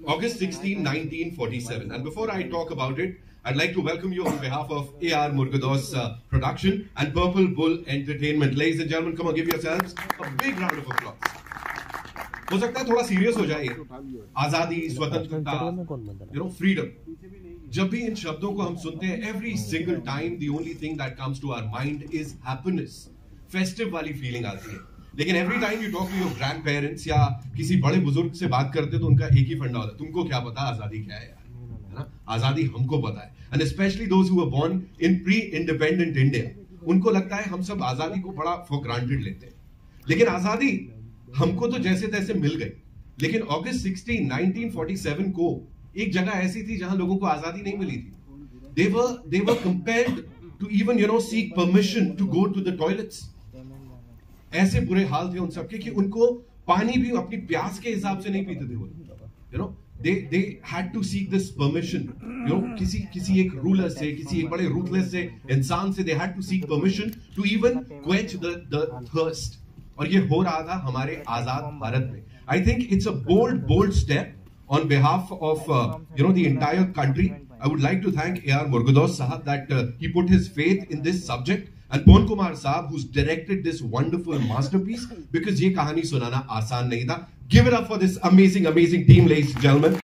August 16, 1947. And before I talk about it, I'd like to welcome you on behalf of A.R. Murugadoss production and Purple Bull Entertainment. Ladies and gentlemen, come on, give yourselves a big round of applause. हो सकता है थोड़ा serious हो जाए, आजादी, स्वतंत्रता, freedom. जब भी इन शब्दों को हम सुनते हैं, every single time the only thing that comes to our mind is happiness. Festive वाली फीलिंग आती है. लेकिन every time you talk to your grandparents या किसी बड़े बुजुर्ग से बात करते तो उनका एक ही फंडा होता है, तुमको क्या पता आजादी क्या है यार, है ना? आजादी हमको पता है. And especially those who were born in pre-independent India, उनको लगता है हम सब आजादी को बड़ा for granted लेते हैं. लेकिन आजादी हमको तो जैसे तैसे मिल गई. लेकिन अगस्त 16, 1947 को एक जगह ऐसी थी जहां लोगों को आजादी नहीं मिली थी. They were compelled to even seek permission to go to the toilets. ऐसे बुरे हाल थे उन सबके कि उनको पानी भी अपनी प्यास के हिसाब से नहीं पीते थे वो. They had to seek this permission. किसी एक रूलर से, किसी एक बड़े रूथलेस से इंसान से they had to seek permission to even quench the thirst. और ये हो रहा था हमारे आजाद भारत में. I think it's a bold step on behalf of the entire country. I would like to thank A.R. Murugadoss Sahab that he put his faith in this subject, and Pon Kumar Sahab who's directed this wonderful masterpiece, because ये कहानी सुनाना आसान नहीं था. Give it up for this amazing team, ladies and gentlemen.